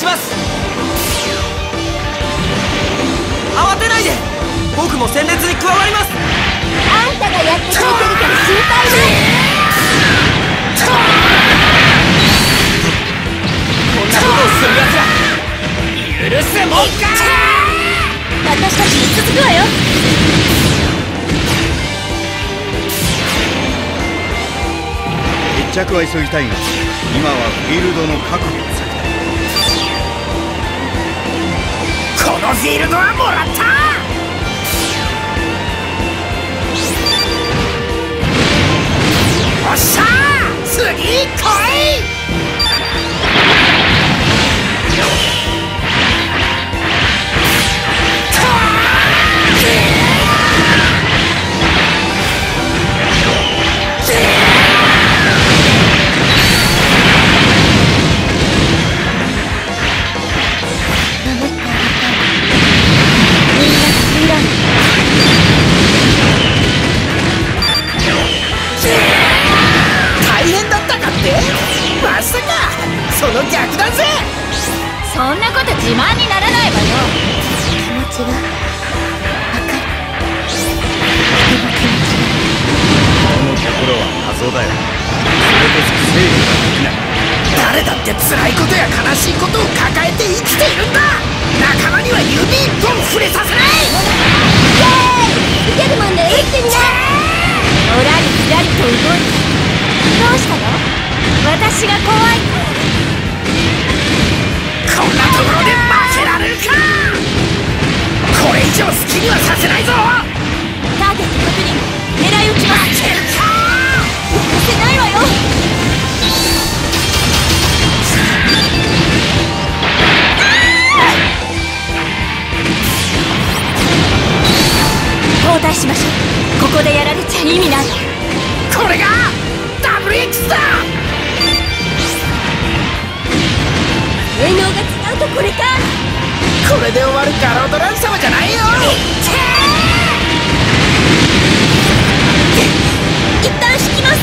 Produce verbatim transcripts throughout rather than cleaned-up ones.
します。慌てないで、僕も戦列に加わります。 あんたがやってくれてるから心配ない。 こんなことをする奴ら許すもんか。 私たちに続くわよ。 決着は急ぎたいが、今はフィールドの確保が先だ。 このフィールドはもらった。おっしゃー、次来い。まさかその逆だぜ。 そんなこと自慢にならないわよ。気持ちが分かる。 この心は謎だよ。それこそ正義ができない。 誰だって辛いことや悲しいことを抱えて生きているんだ。仲間には指一本触れさせない。 イエーイ、受けるもんで打ってみな。のらりくらりと動いて。どうしたの？私が怖い。 こんなところで負けられるか。これ以上好きにはさせないぞ。 ターゲット確認、狙い撃ちます。 負けるか。 負けないわよ。交代しましょう。ここでやられちゃ意味ない。 これがダブル X だ。 性能が違うとこれか。 これで終わるガロードラン様じゃないよ。 一旦引きます。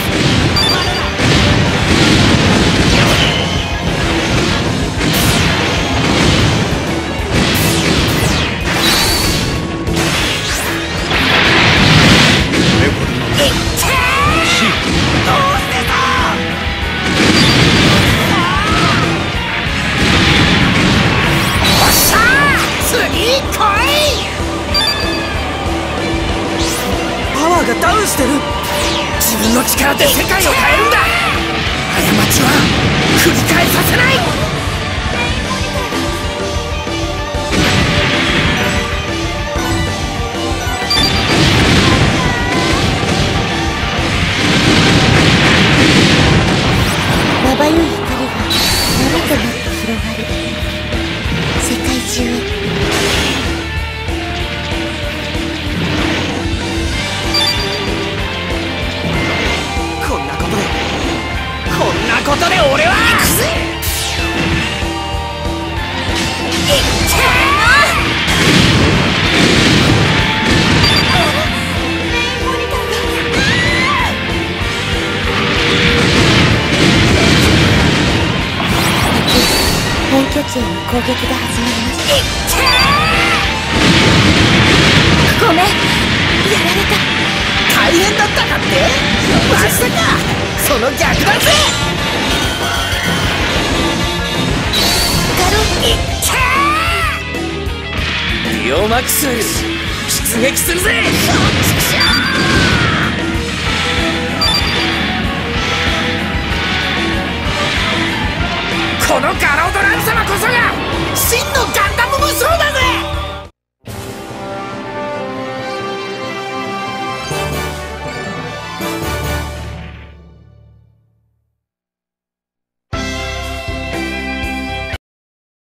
ダウンしてる。自分の力で世界を変えるんだ。過ちは繰り返させない。 まばゆい光が長くなって広がる世界中へ。 ことで俺は行くぜ。いっけー。本拠地への攻撃が始まります。 いっけー。 ごめん、やられた。 大変だったかって。まさかその逆だぜ。いっけー。ディオマックス出撃するぜ。このガロードラン様こそが真のガ